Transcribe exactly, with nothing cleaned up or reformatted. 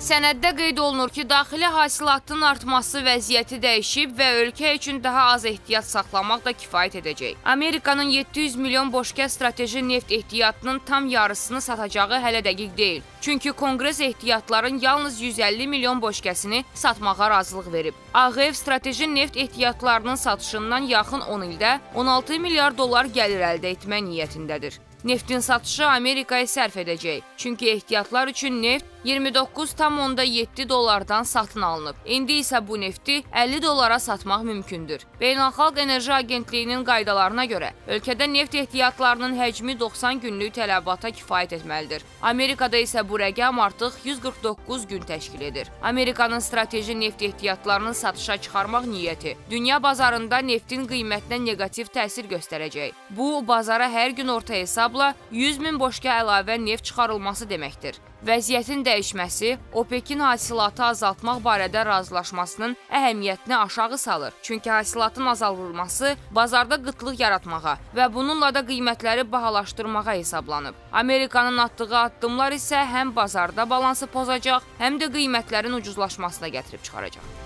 Sənəddə qeyd olunur ki, daxili hasilatın artması vəziyyəti dəyişib və ölkə üçün daha az ehtiyat saxlamaq da kifayət edəcək. Amerikanın yeddi yüz milyon boşkəs strateji neft ehtiyatının tam yarısını satacağı hələ dəqiq deyil. Çünki Konqres ehtiyatların yalnız yüz əlli milyon boşkəsini satmağa razılıq verib. Ağ Ev strateji neft ehtiyatlarının satışından yaxın on ildə on altı milyar dollar gəlir əldə etmək niyyətindədir. Neftin satışı Amerikaya sərf edəcək. Çünki ehtiyatlar üçün neft iyirmi doqquz tam yeddi dollardan satın alınıb. İndi isə bu nefti əlli dollara satmaq mümkündür. Beynəlxalq Enerji Agentliyinin qaydalarına görə ölkədə neft ehtiyatlarının həcmi doxsan günlük tələbata kifayət etməlidir. Amerikada isə bu rəqəm artıq yüz qırx doqquz gün təşkil edir. Amerikanın strateji neft ehtiyatlarını satışa çıxarmaq niyyəti dünya bazarında neftin qiymətinə neqativ təsir göstərəcək. Bu, bazara hər gün orta hesabla yüz min boşqa əlavə neft çıxarılması deməkdir. Vəziyyətin dəyişməsi OPEC-in hasilatı azaltmaq barədə razılaşmasının əhəmiyyətini aşağı salır. Çünki hasilatın azaldılması bazarda qıtlıq yaratmağa və bununla da qiymətləri bahalaşdırmağa hesablanıb. Amerikanın atdığı addımlar isə həm bazarda balansı pozacaq, həm də qiymətlərin ucuzlaşmasına gətirib çıxaracaq.